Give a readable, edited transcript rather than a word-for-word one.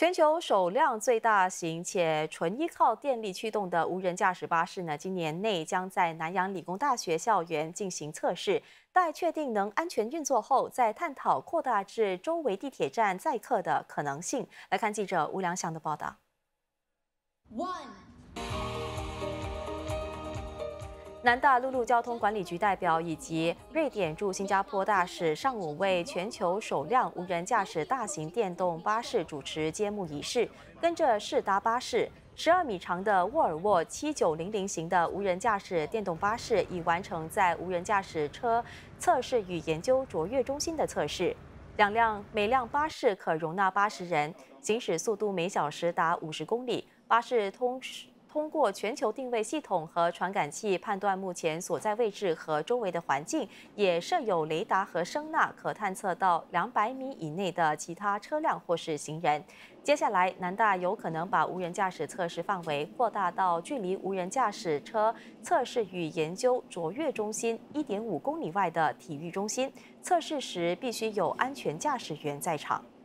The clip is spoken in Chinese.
全球首辆最大型且纯依靠电力驱动的无人驾驶巴士呢，今年内将在南洋理工大学校园进行测试，待确定能安全运作后，再探讨扩大至周围地铁站载客的可能性。来看记者吴良祥的报道。南大陆路交通管理局代表以及瑞典驻新加坡大使上午为全球首辆无人驾驶大型电动巴士主持揭幕仪式。跟着士达巴士12米长的沃尔沃7900型的无人驾驶电动巴士已完成在无人驾驶车测试与研究卓越中心的测试。每辆巴士可容纳80人，行驶速度每小时达50公里。巴士通过全球定位系统和传感器判断目前所在位置和周围的环境，也设有雷达和声呐，可探测到200米以内的其他车辆或是行人。接下来，南大有可能把无人驾驶测试范围扩大到距离无人驾驶车测试与研究卓越中心1.5公里外的体育中心，测试时必须有安全驾驶员在场。